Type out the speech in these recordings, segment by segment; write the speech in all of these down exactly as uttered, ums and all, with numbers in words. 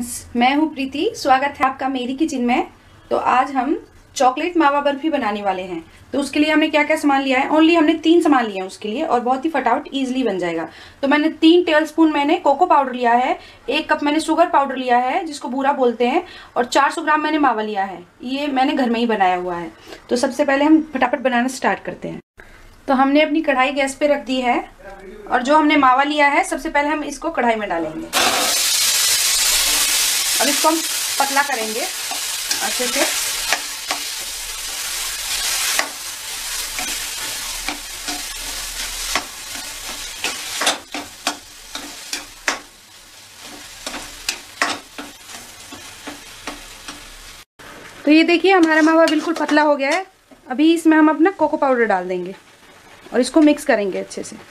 Friends, मैं हूं प्रीति। स्वागत है आपका मेरी किचन में। तो आज हम चॉकलेट मावा बर्फी बनाने वाले हैं। तो उसके लिए हमने क्या क्या सामान लिया है, ओनली हमने तीन सामान लिए हैं उसके लिए, और बहुत ही फटाफट इजीली बन जाएगा। तो मैंने तीन टेबलस्पून मैंने कोको पाउडर लिया है, एक कप मैंने शुगर पाउडर लिया है जिसको बूरा बोलते हैं, और चार सौ ग्राम मैंने मावा लिया है। ये मैंने घर में ही बनाया हुआ है। तो सबसे पहले हम फटाफट बनाना स्टार्ट करते हैं। तो हमने अपनी कढ़ाई गैस पे रख दी है, और जो हमने मावा लिया है सबसे पहले हम इसको कढ़ाई में डालेंगे। अब इसको हम पतला करेंगे अच्छे से। तो ये देखिए हमारा मावा बिल्कुल पतला हो गया है। अभी इसमें हम अपना कोको पाउडर डाल देंगे और इसको मिक्स करेंगे अच्छे से।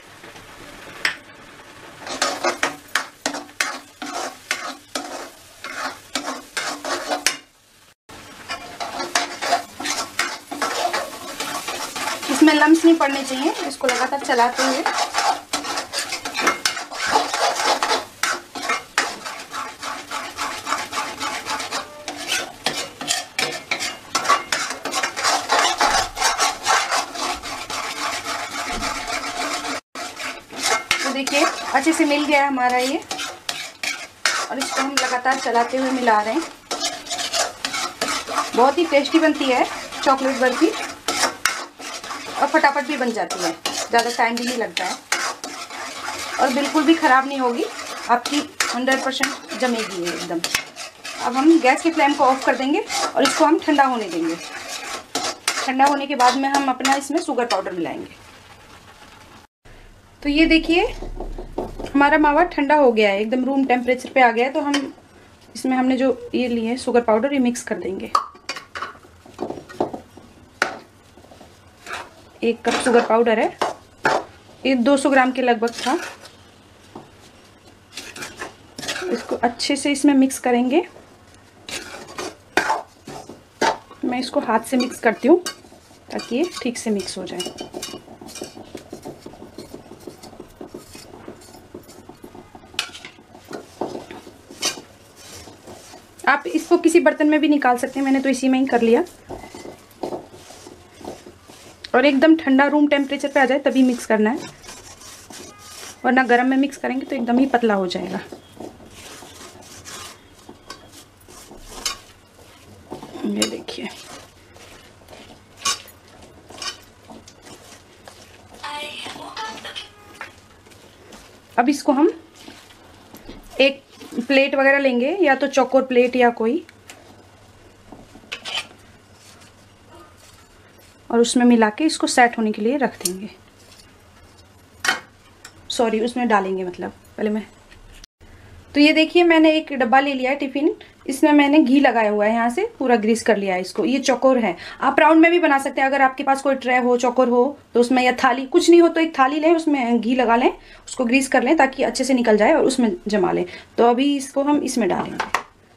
इसमें लम्स नहीं पड़ने चाहिए, इसको लगातार चलाते हुए। तो देखिए अच्छे से मिल गया हमारा ये, और इसको हम लगातार चलाते हुए मिला रहे हैं। बहुत ही टेस्टी बनती है चॉकलेट बर्फी, और फटाफट भी बन जाती है, ज़्यादा टाइम भी नहीं लगता है, और बिल्कुल भी ख़राब नहीं होगी आपकी, हंड्रेड परसेंट जमेगी ये एकदम। अब हम गैस की फ्लेम को ऑफ कर देंगे और इसको हम ठंडा होने देंगे। ठंडा होने के बाद में हम अपना इसमें शुगर पाउडर मिलाएंगे। तो ये देखिए हमारा मावा ठंडा हो गया है, एकदम रूम टेम्परेचर पे आ गया है। तो हम इसमें हमने जो ये लिए है शुगर पाउडर, ये मिक्स कर देंगे। एक कप शुगर पाउडर है, ये दो सौ ग्राम के लगभग था। इसको अच्छे से इसमें मिक्स करेंगे। मैं इसको हाथ से मिक्स करती हूँ ताकि ये ठीक से मिक्स हो जाए। आप इसको किसी बर्तन में भी निकाल सकते हैं, मैंने तो इसी में ही कर लिया। और एकदम ठंडा रूम टेम्परेचर पे आ जाए तभी मिक्स करना है, वरना गर्म में मिक्स करेंगे तो एकदम ही पतला हो जाएगा। ये देखिए अब इसको हम एक प्लेट वगैरह लेंगे, या तो चौकोर प्लेट या कोई, और उसमें मिला के इसको सेट होने के लिए रख देंगे। सॉरी उसमें डालेंगे, मतलब पहले मैं। तो ये देखिए मैंने एक डब्बा ले लिया है टिफिन, इसमें मैंने घी लगाया हुआ है, यहाँ से पूरा ग्रीस कर लिया है इसको। ये चौकोर है, आप राउंड में भी बना सकते हैं। अगर आपके पास कोई ट्रे हो, चौकोर हो तो उसमें, या थाली, कुछ नहीं हो तो एक थाली लें, उसमें घी लगा लें, उसको ग्रीस कर लें ताकि अच्छे से निकल जाए, और उसमें जमा लें। तो अभी इसको हम इसमें डालेंगे।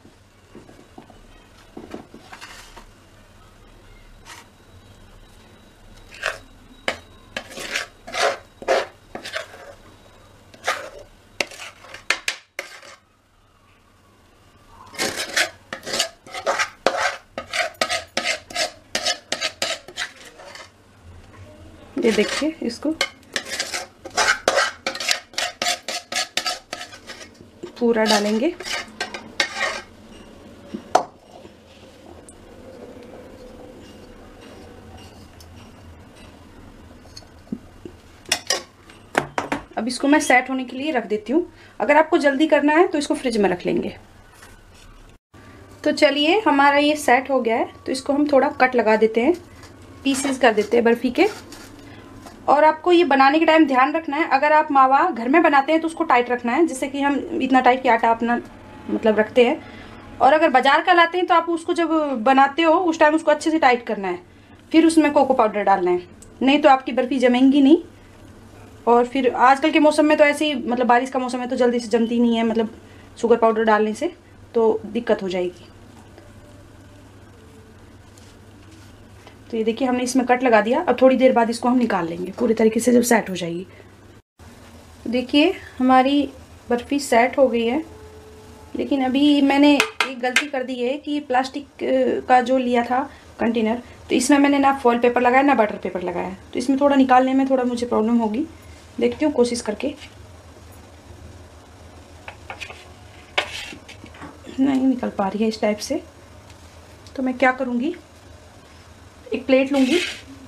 ये देखिए इसको पूरा डालेंगे। अब इसको मैं सेट होने के लिए रख देती हूँ। अगर आपको जल्दी करना है तो इसको फ्रिज में रख लेंगे। तो चलिए हमारा ये सेट हो गया है, तो इसको हम थोड़ा कट लगा देते हैं, पीसेस कर देते हैं बर्फी के। और आपको ये बनाने के टाइम ध्यान रखना है, अगर आप मावा घर में बनाते हैं तो उसको टाइट रखना है, जिससे कि हम इतना टाइट कि आटा अपना मतलब रखते हैं। और अगर बाजार का लाते हैं तो आप उसको जब बनाते हो उस टाइम उसको अच्छे से टाइट करना है, फिर उसमें कोको पाउडर डालना है, नहीं तो आपकी बर्फी जमेंगी नहीं। और फिर आजकल के मौसम में तो ऐसे ही, मतलब बारिश का मौसम है तो जल्दी से जमती नहीं है, मतलब शुगर पाउडर डालने से तो दिक्कत हो जाएगी। तो ये देखिए हमने इसमें कट लगा दिया। अब थोड़ी देर बाद इसको हम निकाल लेंगे पूरी तरीके से जब सेट हो जाएगी। देखिए हमारी बर्फ़ी सेट हो गई है। लेकिन अभी मैंने एक गलती कर दी है कि प्लास्टिक का जो लिया था कंटेनर, तो इसमें मैंने ना फॉइल पेपर लगाया ना बटर पेपर लगाया, तो इसमें थोड़ा निकालने में थोड़ा मुझे प्रॉब्लम होगी। देखती हूँ कोशिश करके। नहीं निकल पा रही है इस टाइप से, तो मैं क्या करूँगी, एक प्लेट लूँगी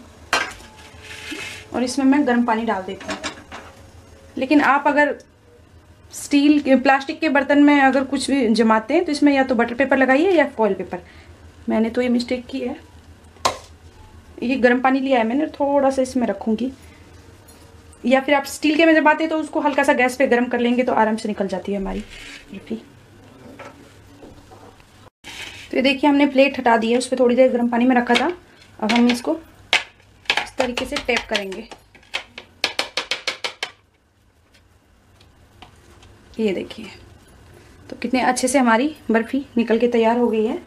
और इसमें मैं गर्म पानी डाल देती हूँ। लेकिन आप अगर स्टील के प्लास्टिक के बर्तन में अगर कुछ भी जमाते हैं तो इसमें या तो बटर पेपर लगाइए या फॉइल पेपर। मैंने तो ये मिस्टेक की है। ये गर्म पानी लिया है मैंने, थोड़ा सा इसमें रखूँगी, या फिर आप स्टील के में जमाते हैं तो उसको हल्का सा गैस पे गर्म कर लेंगे तो आराम से निकल जाती है हमारी बर्फी। तो ये देखिए हमने प्लेट हटा दी है, उस पर थोड़ी देर गर्म पानी में रखा था। अब हम इसको इस तरीके से टैप करेंगे। ये देखिए, तो कितने अच्छे से हमारी बर्फ़ी निकल के तैयार हो गई है।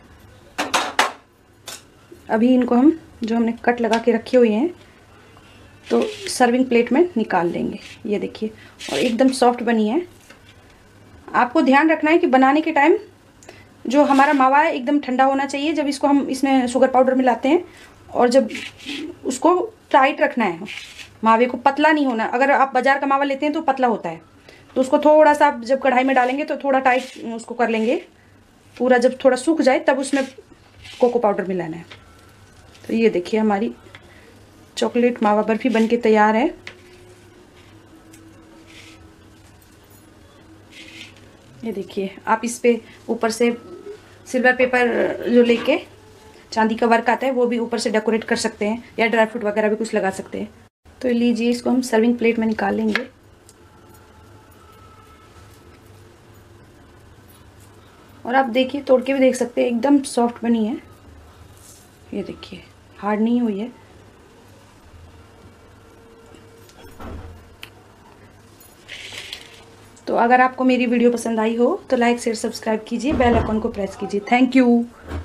अभी इनको हम जो हमने कट लगा के रखे हुए हैं तो सर्विंग प्लेट में निकाल लेंगे। ये देखिए, और एकदम सॉफ्ट बनी है। आपको ध्यान रखना है कि बनाने के टाइम जो हमारा मावा है एकदम ठंडा होना चाहिए जब इसको हम इसमें शुगर पाउडर मिलाते हैं, और जब उसको टाइट रखना है, मावे को पतला नहीं होना। अगर आप बाजार का मावा लेते हैं तो पतला होता है, तो उसको थोड़ा सा आप जब कढ़ाई में डालेंगे तो थोड़ा टाइट उसको कर लेंगे पूरा। जब थोड़ा सूख जाए तब उसमें कोको पाउडर मिलाना है। तो ये देखिए हमारी चॉकलेट मावा बर्फी बनके तैयार है। ये देखिए, आप इस पे ऊपर से सिल्वर पेपर जो लेके चांदी का वर्क आता है वो भी ऊपर से डेकोरेट कर सकते हैं, या ड्राई फ्रूट वगैरह भी कुछ लगा सकते हैं। तो लीजिए, इसको हम सर्विंग प्लेट में निकाल लेंगे। और आप देखिए, तोड़ के भी देख सकते हैं, एकदम सॉफ्ट बनी है। ये देखिए, हार्ड नहीं हुई है। तो अगर आपको मेरी वीडियो पसंद आई हो तो लाइक शेयर सब्सक्राइब कीजिए, बेल आइकन को प्रेस कीजिए। Thank you.